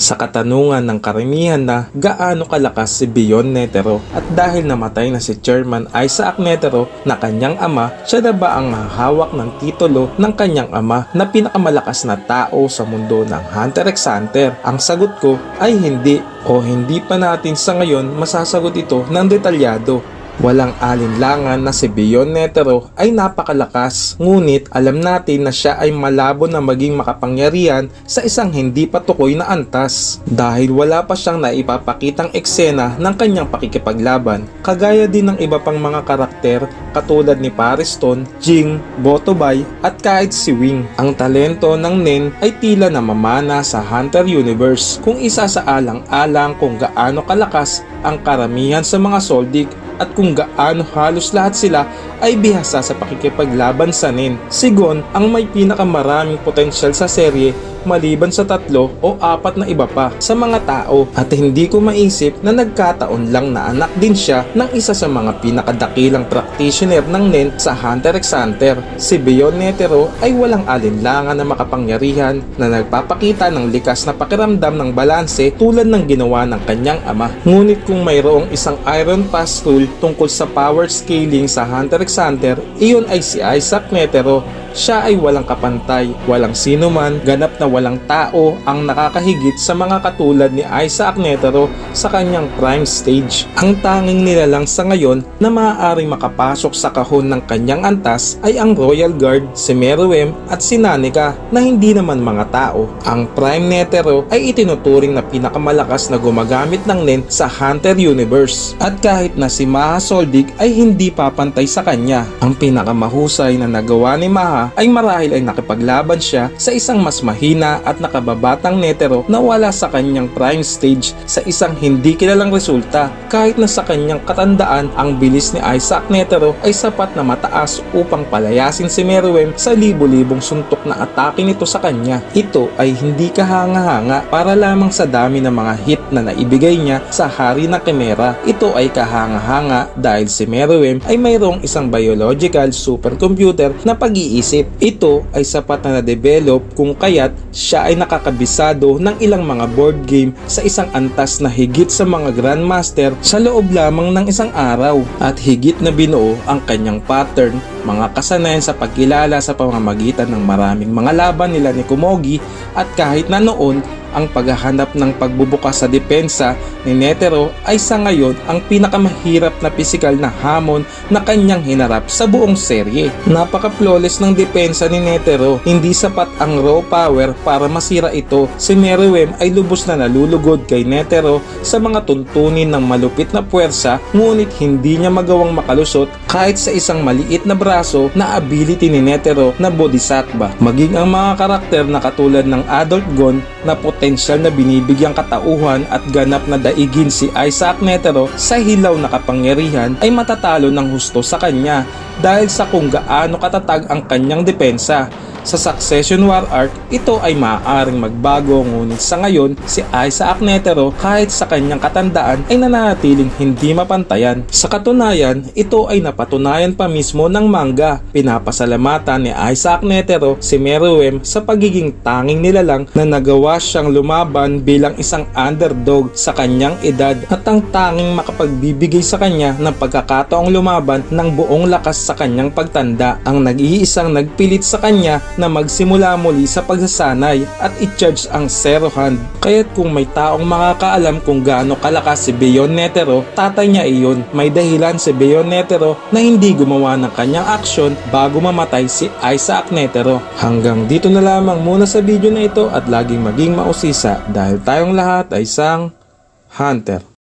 Sa katanungan ng karamihan na gaano kalakas si Beyond Netero at dahil namatay na si Chairman Isaac Netero na kanyang ama, siya na ba ang hawak ng titulo ng kanyang ama na pinakamalakas na tao sa mundo ng Hunter x Hunter? Ang sagot ko ay hindi, o hindi pa natin sa ngayon masasagot ito ng detalyado. Walang alinlangan na si Beyond Netero ay napakalakas, ngunit alam natin na siya ay malabo na maging makapangyarihan sa isang hindi patukoy na antas dahil wala pa siyang naipapakitang eksena ng kanyang pakikipaglaban, kagaya din ng iba pang mga karakter katulad ni Pariston, Jing, Botobay at kahit si Wing. Ang talento ng Nen ay tila namamana sa Hunter Universe kung isa sa alang-alang kung gaano kalakas ang karamihan sa mga soldik at kung gaano halos lahat sila ay bihasa sa pakikipaglaban sa Nen. Si Gon ang may pinakamaraming potensyal sa serye maliban sa 3 o 4 na iba pa sa mga tao, at hindi ko maisip na nagkataon lang na anak din siya ng isa sa mga pinakadakilang practitioner ng Nen sa Hunter x Hunter. Si Beyond Netero ay walang alinlangan na makapangyarihan na nagpapakita ng likas na pakiramdam ng balanse tulad ng ginawa ng kanyang ama. Ngunit kung mayroong isang Iron Pass rule tungkol sa power scaling sa Hunter x Hunter, iyon ay si Isaac Netero. Siya ay walang kapantay, walang sino man, ganap na walang tao ang nakakahigit sa mga katulad ni Isaac Netero sa kanyang prime stage. Ang tanging nilalang sa ngayon na maaaring makapasok sa kahon ng kanyang antas ay ang Royal Guard, si Meruem at si Nanika na hindi naman mga tao. Ang Prime Netero ay itinuturing na pinakamalakas na gumagamit ng Nen sa Hunter Universe, at kahit na si Maha Soldik ay hindi papantay sa kanya. Ang pinakamahusay na nagawa ni Maha ay marahil ay nakipaglaban siya sa isang mas mahina at nakababatang Netero na wala sa kanyang prime stage sa isang hindi kilalang resulta, kahit na sa kanyang katandaan ang bilis ni Isaac Netero ay sapat na mataas upang palayasin si Meruem sa libo-libong suntok na atake nito sa kanya. Ito ay hindi kahanga-hanga para lamang sa dami ng mga hit na naibigay niya sa Hari ng Chimera. Ito ay kahanga-hanga dahil si Meruem ay mayroong isang biological supercomputer na pag-iisip. Ito ay sapat na na-develop kung kaya't siya ay nakakabisado ng ilang mga board game sa isang antas na higit sa mga Grandmaster sa loob lamang ng isang araw, at higit na binuo ang kanyang pattern, mga kasanayan sa pagkilala sa pamamagitan ng maraming mga laban nila ni Kumogi, at kahit na noon ang paghahanap ng pagbubukas sa depensa ni Netero ay sa ngayon ang pinakamahirap na pisikal na hamon na kanyang hinarap sa buong serye. Napaka-flawless ng depensa ni Netero, hindi sapat ang raw power para masira ito. Si Meruem ay lubos na nalulugod kay Netero sa mga tuntunin ng malupit na puwersa, ngunit hindi niya magawang makalusot kahit sa isang maliit na braso na ability ni Netero na Bodhisattva. Maging ang mga karakter na katulad ng Adult Gon na potensyal na binibigyang katauhan at ganap na daigin si Isaac Netero sa hilaw na kapangyarihan ay matatalo ng husto sa kanya dahil sa kung gaano katatag ang kanyang depensa. Sa Succession War arc, ito ay maaaring magbago, ngunit sa ngayon si Isaac Netero kahit sa kanyang katandaan ay nananatiling hindi mapantayan. Sa katunayan, ito ay napatunayan pa mismo ng manga. Pinapasalamatan ni Isaac Netero si Meruem sa pagiging tanging nilalang na nagawa siyang lumaban bilang isang underdog sa kanyang edad, at ang tanging makapagbibigay sa kanya ng pagkakataong lumaban ng buong lakas sa kanyang pagtanda, ang nag-iisang nagpilit sa kanya na magsimula muli sa pagsasanay at i-charge ang Zero Hand. Kaya't kung may taong makakaalam kung gaano kalakas si Beyond Netero, tatay niya iyon. May dahilan si Beyond Netero na hindi gumawa ng kanyang aksyon bago mamatay si Isaac Netero. Hanggang dito na lamang muna sa video na ito, at laging maging mausisa dahil tayong lahat ay isang Hunter.